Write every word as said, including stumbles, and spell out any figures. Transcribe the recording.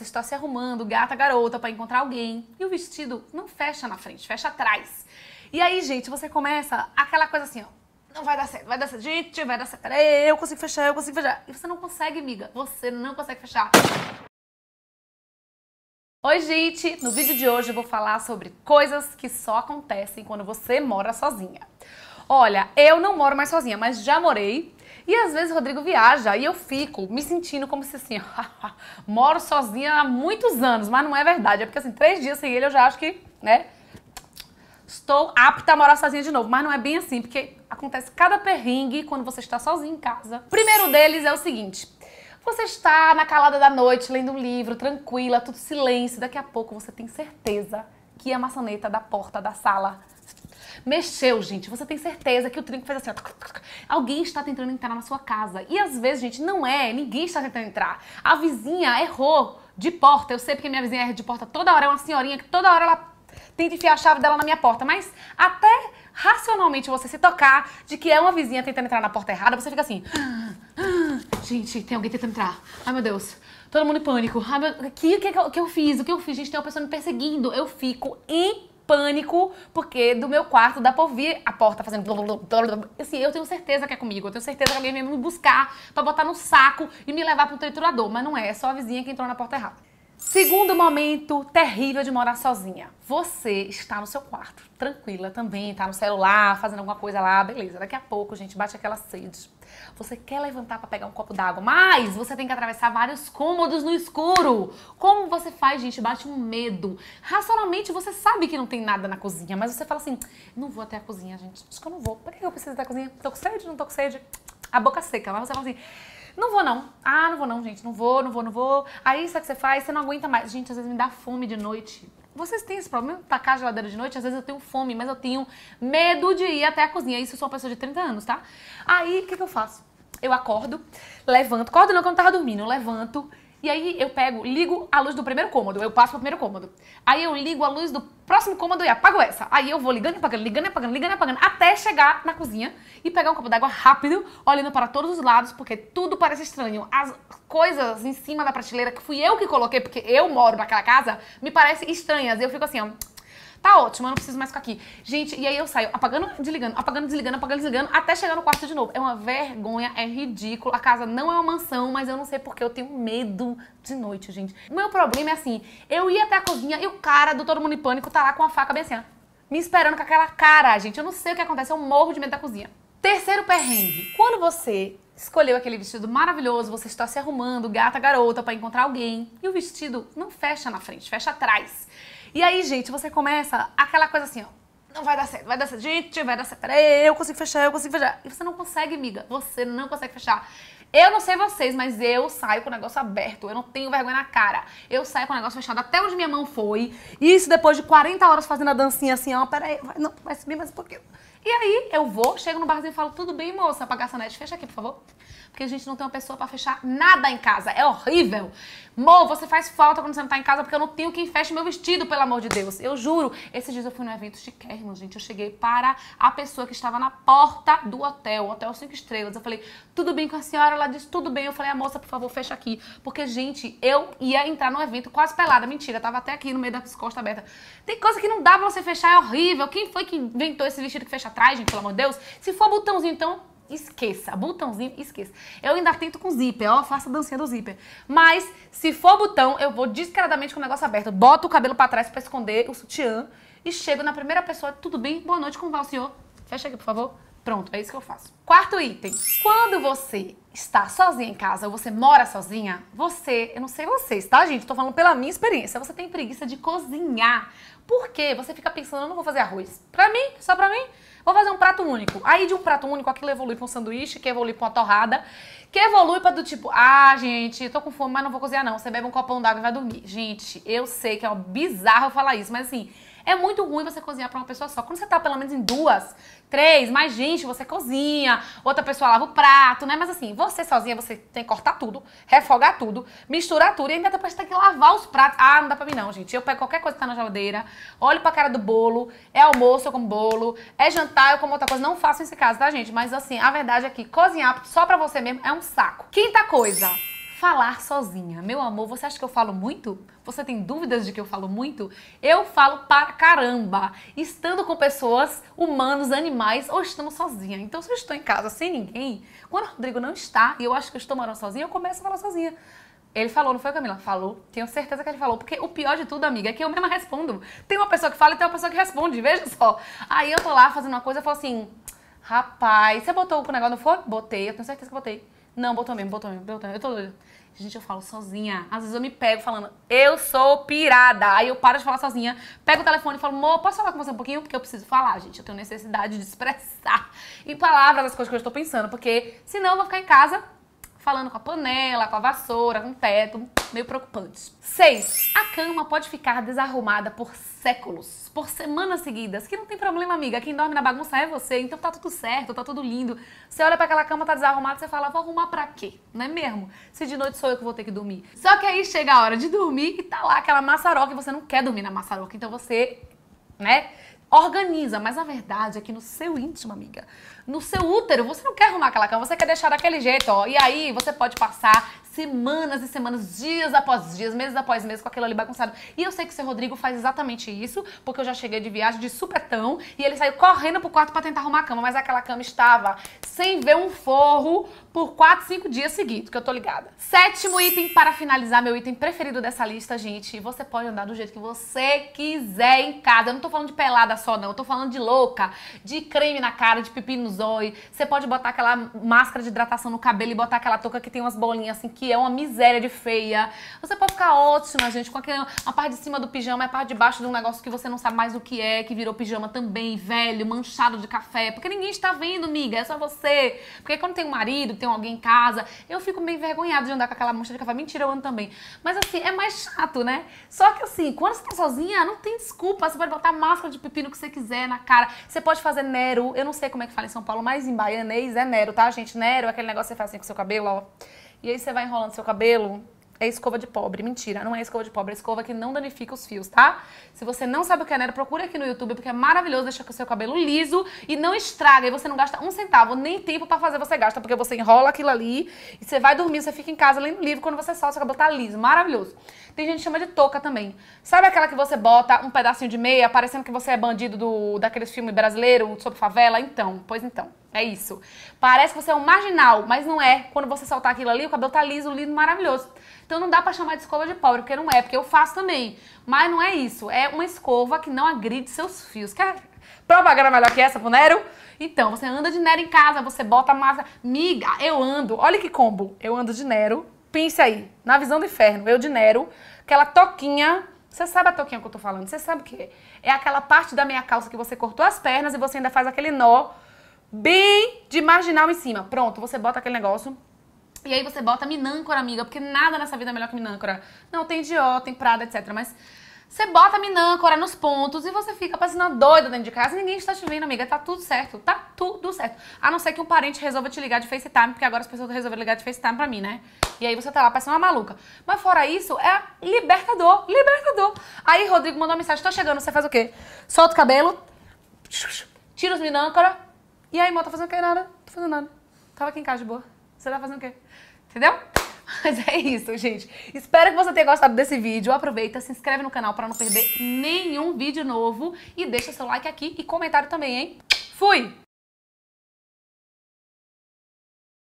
Você está se arrumando, gata, garota, pra encontrar alguém. E o vestido não fecha na frente, fecha atrás. E aí, gente, você começa aquela coisa assim, ó. Não vai dar certo, vai dar certo. Gente, vai dar certo. Peraí, eu consigo fechar, eu consigo fechar. E você não consegue, amiga. Você não consegue fechar. Oi, gente! No vídeo de hoje eu vou falar sobre coisas que só acontecem quando você mora sozinha. Olha, eu não moro mais sozinha, mas já morei. E às vezes o Rodrigo viaja e eu fico me sentindo como se assim, moro sozinha há muitos anos, mas não é verdade. É porque assim, três dias sem ele eu já acho que, né, estou apta a morar sozinha de novo. Mas não é bem assim, porque acontece cada perrengue quando você está sozinha em casa. O primeiro deles é o seguinte: você está na calada da noite, lendo um livro, tranquila, tudo silêncio. Daqui a pouco você tem certeza que a maçaneta da porta da sala mexeu, gente. Você tem certeza que o trinco fez assim, ó. Alguém está tentando entrar na sua casa. E às vezes, gente, não é. Ninguém está tentando entrar. A vizinha errou de porta. Eu sei porque minha vizinha erra de porta toda hora. É uma senhorinha que toda hora ela tenta enfiar a chave dela na minha porta. Mas até racionalmente você se tocar de que é uma vizinha tentando entrar na porta errada, você fica assim... Gente, tem alguém tentando entrar. Ai, meu Deus. Todo mundo em pânico. Ai, meu... O que, que, que eu fiz? O que eu fiz? Gente, tem uma pessoa me perseguindo. Eu fico em pânico, porque do meu quarto dá pra ouvir a porta fazendo... Assim, eu tenho certeza que é comigo. Eu tenho certeza que alguém vem me buscar pra botar no saco e me levar pro triturador. Mas não é. É só a vizinha que entrou na porta errada. Segundo momento terrível de morar sozinha. Você está no seu quarto, tranquila também, tá no celular, fazendo alguma coisa lá, beleza. Daqui a pouco, gente, bate aquela sede. Você quer levantar para pegar um copo d'água, mas você tem que atravessar vários cômodos no escuro. Como você faz, gente? Bate um medo. Racionalmente, você sabe que não tem nada na cozinha, mas você fala assim, não vou até a cozinha, gente. Acho que eu não vou. Por que eu preciso da cozinha? Tô com sede? Não tô com sede? A boca seca, mas você fala assim... Não vou não. Ah, não vou não, gente. Não vou, não vou, não vou. Aí, sabe o que você faz? Você não aguenta mais. Gente, às vezes me dá fome de noite. Vocês têm esse problema? Tacar a geladeira de noite? Às vezes eu tenho fome, mas eu tenho medo de ir até a cozinha. Isso eu sou uma pessoa de trinta anos, tá? Aí, o que que eu faço? Eu acordo, levanto. Acordo não, quando eu tava dormindo. Eu levanto. E aí eu pego, ligo a luz do primeiro cômodo. Eu passo pro primeiro cômodo. Aí eu ligo a luz do próximo cômodo e apago essa. Aí eu vou ligando e apagando, ligando e apagando, ligando e apagando, até chegar na cozinha e pegar um copo d'água rápido, olhando para todos os lados, porque tudo parece estranho. As coisas em cima da prateleira, que fui eu que coloquei, porque eu moro naquela casa, me parecem estranhas. Eu fico assim, ó... Tá ótimo, eu não preciso mais ficar aqui. Gente, e aí eu saio apagando, desligando, apagando, desligando, apagando, desligando, até chegar no quarto de novo. É uma vergonha, é ridículo. A casa não é uma mansão, mas eu não sei porque eu tenho medo de noite, gente. O meu problema é assim, eu ia até a cozinha e o cara do Todo Mundo em Pânico tá lá com a faca bem assim, ó, me esperando com aquela cara, gente. Eu não sei o que acontece, eu morro de medo da cozinha. Terceiro perrengue. Quando você escolheu aquele vestido maravilhoso, você está se arrumando, gata, garota, pra encontrar alguém, e o vestido não fecha na frente, fecha atrás. E aí, gente, você começa aquela coisa assim, ó, não vai dar certo, vai dar certo, gente, vai dar certo, peraí, eu consigo fechar, eu consigo fechar. E você não consegue, amiga, você não consegue fechar. Eu não sei vocês, mas eu saio com o negócio aberto, eu não tenho vergonha na cara. Eu saio com o negócio fechado até onde minha mão foi, e isso depois de quarenta horas fazendo a dancinha assim, ó, peraí, vai, não, vai subir mais um pouquinho. E aí, eu vou, chego no barzinho e falo, tudo bem, moça, apagar essa net, fecha aqui, por favor. Porque a gente não tem uma pessoa pra fechar nada em casa. É horrível. Mo, você faz falta quando você não tá em casa porque eu não tenho quem feche meu vestido, pelo amor de Deus. Eu juro. Esses dias eu fui num evento chiquérrimo, gente. Eu cheguei para a pessoa que estava na porta do hotel, hotel cinco estrelas. Eu falei, tudo bem com a senhora? Ela disse, tudo bem. Eu falei, a moça, por favor, fecha aqui. Porque, gente, eu ia entrar no evento quase pelada. Mentira, tava até aqui no meio das costas abertas. Tem coisa que não dá pra você fechar, é horrível. Quem foi que inventou esse vestido que fecha atrás, gente, pelo amor de Deus? Se for botãozinho, então... esqueça, botãozinho, esqueça. Eu ainda tento com zíper, ó, faço a dancinha do zíper. Mas, se for botão, eu vou descaradamente com o negócio aberto. Boto o cabelo pra trás pra esconder o sutiã e chego na primeira pessoa, tudo bem? Boa noite, como vai o senhor? Fecha aqui, por favor. Pronto, é isso que eu faço. Quarto item. Quando você está sozinha em casa ou você mora sozinha, você, eu não sei vocês, tá, gente? Tô falando pela minha experiência, você tem preguiça de cozinhar. Por quê? Você fica pensando, eu não vou fazer arroz. Pra mim, só pra mim. Vou fazer um prato único. Aí de um prato único, aquilo evolui pra um sanduíche, que evolui pra uma torrada, que evolui pra do tipo, ah, gente, tô com fome, mas não vou cozinhar não. Você bebe um copão d'água e vai dormir. Gente, eu sei que é bizarro eu falar isso, mas assim, é muito ruim você cozinhar pra uma pessoa só. Quando você tá pelo menos em duas, três, mais gente, você cozinha, outra pessoa lava o prato, né? Mas assim, você sozinha, você tem que cortar tudo, refogar tudo, misturar tudo e ainda depois tem que lavar os pratos. Ah, não dá pra mim não, gente. Eu pego qualquer coisa que tá na geladeira, olho pra cara do bolo, é almoço, eu como bolo, é jantar, eu como outra coisa. Não faço esse caso, tá, gente? Mas assim, a verdade é que cozinhar só pra você mesmo é um saco. Quinta coisa. Falar sozinha. Meu amor, você acha que eu falo muito? Você tem dúvidas de que eu falo muito? Eu falo para caramba, estando com pessoas, humanos, animais ou estando sozinha. Então, se eu estou em casa sem ninguém, quando o Rodrigo não está e eu acho que eu estou morando sozinha, eu começo a falar sozinha. Ele falou, não foi, Camila? Falou. Tenho certeza que ele falou. Porque o pior de tudo, amiga, é que eu mesma respondo. Tem uma pessoa que fala e tem uma pessoa que responde. Veja só. Aí eu tô lá fazendo uma coisa e falo assim, rapaz, você botou o negócio no fogo? Botei. Eu tenho certeza que botei. Não, botou mesmo, botou mesmo, botou mesmo. Eu tô doida. Gente, eu falo sozinha. Às vezes eu me pego falando, eu sou pirada. Aí eu paro de falar sozinha, pego o telefone e falo, amor, posso falar com você um pouquinho? Porque eu preciso falar, gente. Eu tenho necessidade de expressar em palavras as coisas que eu estou pensando. Porque senão eu vou ficar em casa falando com a panela, com a vassoura, com o teto, meio preocupante. seis. A cama pode ficar desarrumada por séculos, por semanas seguidas, que não tem problema, amiga. Quem dorme na bagunça é você, então tá tudo certo, tá tudo lindo. Você olha pra aquela cama, tá desarrumada, você fala, vou arrumar pra quê? Não é mesmo? Se de noite sou eu que vou ter que dormir. Só que aí chega a hora de dormir e tá lá aquela maçaroca e você não quer dormir na maçaroca, então você, né, organiza. Mas a verdade é que no seu íntimo, amiga, no seu útero, você não quer arrumar aquela cama, você quer deixar daquele jeito, ó. E aí você pode passar semanas e semanas, dias após dias, meses após meses com aquilo ali bagunçado. E eu sei que o seu Rodrigo faz exatamente isso, porque eu já cheguei de viagem de supetão e ele saiu correndo pro quarto pra tentar arrumar a cama, mas aquela cama estava sem ver um forro por quatro, cinco dias seguidos, que eu tô ligada. Sétimo item para finalizar, meu item preferido dessa lista, gente. Você pode andar do jeito que você quiser em casa. Eu não tô falando de pelada só, não. Eu tô falando de louca, de creme na cara, de pipi no zóio. Você pode botar aquela máscara de hidratação no cabelo e botar aquela touca que tem umas bolinhas assim, que é uma miséria de feia. Você pode ficar ótima, gente, com aquela, a parte de cima do pijama, a parte de baixo de um negócio que você não sabe mais o que é, que virou pijama também, velho, manchado de café. Porque ninguém está vendo, amiga, é só você. Porque quando tem um marido, tem alguém em casa, eu fico meio envergonhada de andar com aquela mancha de café. Mentira, eu ando também. Mas assim, é mais chato, né? Só que assim, quando você tá sozinha, não tem desculpa. Você pode botar máscara de pepino que você quiser na cara. Você pode fazer Nero. Eu não sei como é que fala em São Paulo, mas em baianês é Nero, tá, gente? Nero é aquele negócio que você faz assim com o seu cabelo, ó. E aí você vai enrolando seu cabelo. É escova de pobre. Mentira, não é escova de pobre. É escova que não danifica os fios, tá? Se você não sabe o que é Nero, procura aqui no YouTube, porque é maravilhoso deixar com o seu cabelo liso e não estraga. E você não gasta um centavo, nem tempo pra fazer você gasta, porque você enrola aquilo ali e você vai dormir, você fica em casa lendo livro, quando você solta, seu cabelo tá liso. Maravilhoso. Tem gente que chama de touca também. Sabe aquela que você bota um pedacinho de meia, parecendo que você é bandido do, daqueles filmes brasileiros sobre favela? Então, pois então, é isso. Parece que você é um marginal, mas não é. Quando você soltar aquilo ali, o cabelo tá liso, lindo, maravilhoso. Então não dá pra chamar de escova de pobre, porque não é, porque eu faço também. Mas não é isso, é uma escova que não agride seus fios. Quer propaganda melhor que essa pro Nero? Então, você anda de Nero em casa, você bota a massa. Miga, eu ando, olha que combo. Eu ando de Nero, pense aí, na visão do inferno, eu de Nero, aquela toquinha. Você sabe a toquinha que eu tô falando, você sabe o que é? É aquela parte da minha calça que você cortou as pernas e você ainda faz aquele nó bem de marginal em cima. Pronto, você bota aquele negócio. E aí você bota minâncora, amiga, porque nada nessa vida é melhor que minâncora. Não, tem Dior, tem Prada, etcétera. Mas você bota minâncora nos pontos e você fica parecendo uma doida dentro de casa e ninguém está te vendo, amiga. Tá tudo certo, tá tudo certo. A não ser que um parente resolva te ligar de FaceTime, porque agora as pessoas resolveram ligar de FaceTime pra mim, né? E aí você tá lá parecendo uma maluca. Mas fora isso, é libertador, libertador. Aí Rodrigo mandou uma mensagem, tô chegando, você faz o quê? Solta o cabelo, tira os minâncora e aí, amor, tá fazendo o quê? Nada, tô fazendo nada. Tava aqui em casa de boa. Você tá fazendo o quê? Entendeu? Mas é isso, gente. Espero que você tenha gostado desse vídeo. Aproveita, se inscreve no canal pra não perder nenhum vídeo novo. E deixa seu like aqui e comentário também, hein? Fui!